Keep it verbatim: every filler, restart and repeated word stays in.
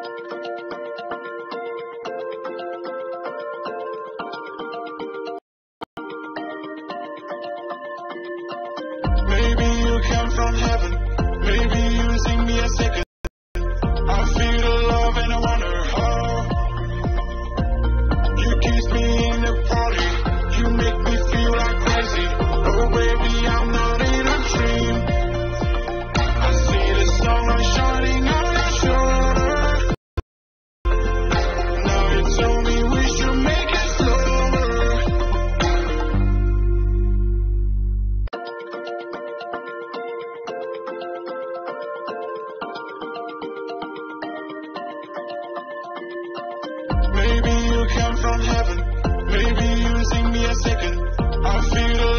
Maybe you came from heaven. Maybe you sing me a second. I feel the love and I wonder how. You kiss me in the party. You make me feel like crazy. Oh baby, I'm not in a dream. I see the sunlight shining on your shoulder. Now you tell me we should make it slower. Maybe you came from heaven. Maybe you sing me a second. I feel